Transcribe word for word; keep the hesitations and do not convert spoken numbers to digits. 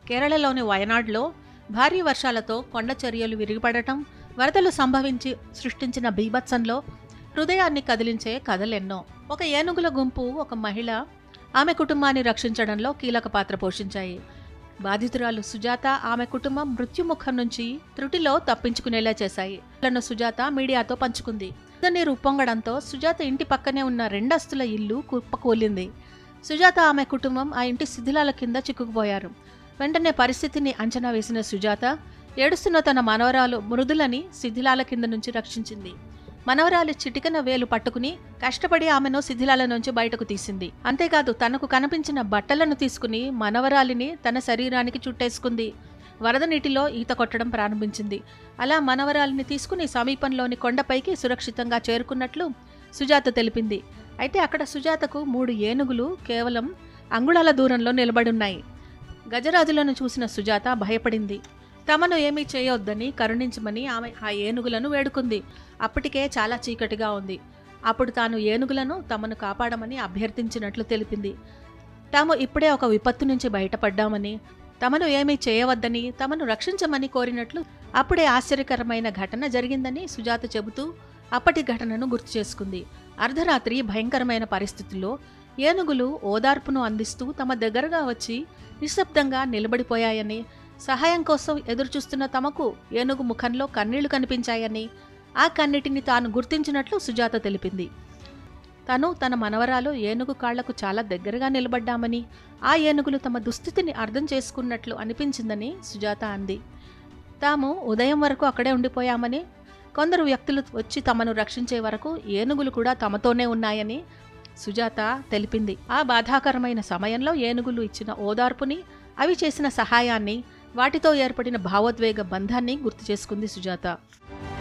కేరళలోని వయనాడ్లో భారీ వర్షాలతో కొండ చర్యలు విరిగిపడటం, వరదలు సంభవించి సృష్టించిన బీభత్సంలో హృదయాన్ని కదిలించే కథలెన్నో. ఒక ఏనుగుల గుంపు, ఒక మహిళ ఆమె కుటుంబాన్ని రక్షించడంలో కీలక పాత్ర పోషించాయి. బాధితురాలు సుజాత, ఆమె కుటుంబం మృత్యుముఖం నుంచి త్రుటిలో తప్పించుకునేలా చేశాయి. లను సుజాత మీడియాతో పంచుకుంది. నీరు ఉప్పొంగడంతో సుజాత ఇంటి పక్కనే ఉన్న రెండస్తుల ఇల్లు కుప్పకూలింది. సుజాత, ఆమె కుటుంబం ఆ ఇంటి శిథిలాల కింద చిక్కుకుపోయారు. వెంటనే పరిస్థితిని అంచనా వేసిన సుజాత ఏడుస్తున్న తన మనవరాలు మృదులని శిథిలాల కింద నుంచి రక్షించింది. మనవరాలి చిటికన వేలు పట్టుకుని కష్టపడి ఆమెను శిథిలాల నుంచి బయటకు తీసింది. అంతేకాదు, తనకు కనిపించిన బట్టలను తీసుకుని మనవరాలిని తన శరీరానికి చుట్టేసుకుంది. వరద నీటిలో ఈత కొట్టడం ప్రారంభించింది. అలా మనవరాలిని తీసుకుని సమీపంలోని కొండపైకి సురక్షితంగా చేరుకున్నట్లు సుజాత తెలిపింది. అయితే అక్కడ సుజాతకు మూడు ఏనుగులు కేవలం అంగుళాల దూరంలో నిలబడున్నాయి. గజరాజులను చూసిన సుజాత భయపడింది. తమను ఏమీ చేయొద్దని, కరుణించమని ఆమె ఆ ఏనుగులను వేడుకుంది. అప్పటికే చాలా చీకటిగా ఉంది. అప్పుడు తాను ఏనుగులను తమను కాపాడమని అభ్యర్థించినట్లు తెలిపింది. తాము ఇప్పుడే ఒక విపత్తు నుంచి బయటపడ్డామని, తమను ఏమీ చేయవద్దని, తమను రక్షించమని కోరినట్లు అప్పుడే ఆశ్చర్యకరమైన ఘటన జరిగిందని సుజాత చెబుతూ అప్పటి ఘటనను గుర్తు చేసుకుంది. అర్ధరాత్రి భయంకరమైన పరిస్థితుల్లో ఏనుగులు ఓదార్పును అందిస్తూ తమ దగ్గరగా వచ్చి నిశ్శబ్దంగా నిలబడిపోయాయని, సహాయం కోసం ఎదురుచూస్తున్న తమకు ఏనుగు ముఖంలో కన్నీళ్లు కనిపించాయని, ఆ కన్నిటిని తాను గుర్తించినట్లు సుజాత తెలిపింది. తను, తన మనవరాలు ఏనుగు కాళ్లకు చాలా దగ్గరగా నిలబడ్డామని, ఆ ఏనుగులు తమ దుస్థితిని అర్థం చేసుకున్నట్లు అనిపించిందని సుజాత అంది. తాము ఉదయం వరకు అక్కడే ఉండిపోయామని, కొందరు వ్యక్తులు వచ్చి తమను రక్షించే వరకు ఏనుగులు కూడా తమతోనే ఉన్నాయని సుజాత తెలిపింది. ఆ బాధాకరమైన సమయంలో ఏనుగులు ఇచ్చిన ఓదార్పుని, అవి చేసిన సహాయాన్ని, వాటితో ఏర్పడిన భావోద్వేగ బంధాన్ని గుర్తు చేసుకుంది సుజాత.